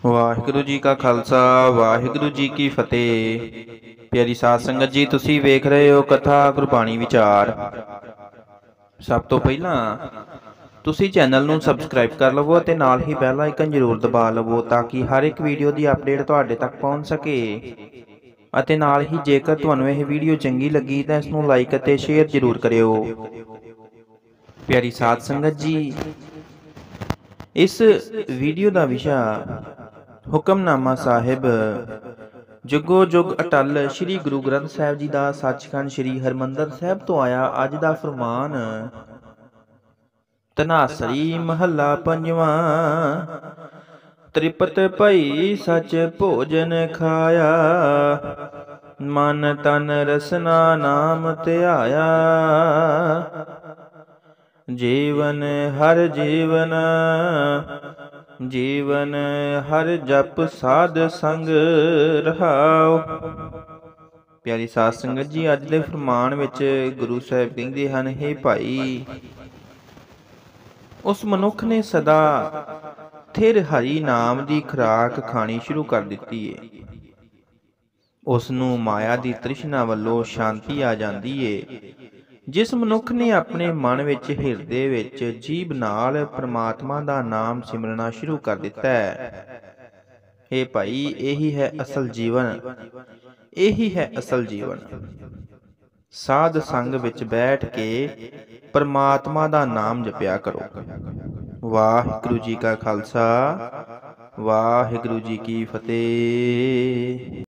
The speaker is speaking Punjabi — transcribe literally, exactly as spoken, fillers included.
ਵਾਹਿਗੁਰੂ ਜੀ ਕਾ ਖਾਲਸਾ ਵਾਹਿਗੁਰੂ ਜੀ ਕੀ ਫਤਿਹ। ਪਿਆਰੀ ਸਾਧ ਸੰਗਤ ਜੀ, ਤੁਸੀਂ ਵੇਖ ਰਹੇ ਹੋ ਕਥਾ ਗੁਰਬਾਣੀ ਵਿਚਾਰ। ਸਭ ਤੋਂ ਪਹਿਲਾਂ ਤੁਸੀਂ ਚੈਨਲ ਨੂੰ ਸਬਸਕ੍ਰਾਈਬ ਕਰ ਲਵੋ ਅਤੇ ਨਾਲ ਹੀ ਬੈਲ ਆਈਕਨ ਜ਼ਰੂਰ ਦਬਾ ਲਵੋ ਤਾਂ ਕਿ ਹਰ ਇੱਕ ਵੀਡੀਓ ਦੀ ਅਪਡੇਟ ਤੁਹਾਡੇ ਤੱਕ ਪਹੁੰਚ ਸਕੇ। ਅਤੇ ਨਾਲ ਹੀ ਜੇਕਰ ਤੁਹਾਨੂੰ ਇਹ ਵੀਡੀਓ ਚੰਗੀ ਲੱਗੀ ਤਾਂ ਇਸ ਨੂੰ ਲਾਈਕ ਅਤੇ ਸ਼ੇਅਰ ਜ਼ਰੂਰ ਕਰਿਓ। ਪਿਆਰੀ ਸਾਧ ਸੰਗਤ ਜੀ, ਇਸ ਵੀਡੀਓ ਦਾ ਵਿਸ਼ਾ ਹੁਕਮਨਾਮਾ ਸਾਹਿਬ ਜੁਗੋ ਜੁਗ ਅਟਲ ਸ੍ਰੀ ਗੁਰੂ ਗ੍ਰੰਥ ਸਾਹਿਬ ਜੀ ਦਾ ਸੱਚਖੰਡ ਸ੍ਰੀ ਹਰਿਮੰਦਰ ਸਾਹਿਬ ਤੋਂ ਆਇਆ ਅੱਜ ਦਾ ਫਰਮਾਨ। ਧਨਾਸਰੀ ਮਹੱਲਾ ਪੰਜਵਾਂ। ਤ੍ਰਿਪਤ ਭਈ ਸਚ ਭੋਜਨ ਖਾਇਆ, ਮਨ ਤਨ ਰਸਨਾ ਨਾਮ ਧਿਆਇਆ। ਜੀਵਨ ਹਰ ਜੀਵਨ ਜੀਵਨ ਹਰ ਜਪ ਸਾਧ ਸੰਗ ਰਹਾਉ। ਪਿਆਰੀ ਸਾਧ ਸੰਗਤ ਜੀ, ਅੱਜ ਦੇ ਫਰਮਾਨ ਵਿੱਚ ਗੁਰੂ ਸਾਹਿਬ ਕਹਿੰਦੇ ਹਨ, ਹੇ ਭਾਈ, ਉਸ ਮਨੁੱਖ ਨੇ ਸਦਾ ਥਿਰ ਹਰੀ ਨਾਮ ਦੀ ਖੁਰਾਕ ਖਾਣੀ ਸ਼ੁਰੂ ਕਰ ਦਿੱਤੀ ਏ। ਉਸ ਨੂੰ ਮਾਇਆ ਦੀ ਤ੍ਰਿਸ਼ਨਾ ਵੱਲੋਂ ਸ਼ਾਂਤੀ ਆ ਜਾਂਦੀ ਏ। ਜਿਸ ਮਨੁੱਖ ਨੇ ਆਪਣੇ ਮਨ ਵਿੱਚ ਹਿਰਦੇ ਵਿੱਚ ਜੀਭ ਨਾਲ ਪ੍ਰਮਾਤਮਾ ਦਾ ਨਾਮ ਸਿਮਰਨਾ ਸ਼ੁਰੂ ਕਰ ਦਿੱਤਾ ਹੈ, ਇਹ ਭਾਈ ਇਹੀ ਹੈ ਅਸਲ ਜੀਵਨ, ਇਹੀ ਹੈ ਅਸਲ ਜੀਵਨ। ਸਾਧ ਸੰਗ ਵਿੱਚ ਬੈਠ ਕੇ ਪ੍ਰਮਾਤਮਾ ਦਾ ਨਾਮ ਜਪਿਆ ਕਰੋ। ਵਾਹਿਗੁਰੂ ਜੀ ਕਾ ਖਾਲਸਾ ਵਾਹਿਗੁਰੂ ਜੀ ਕੀ ਫਤਿਹ।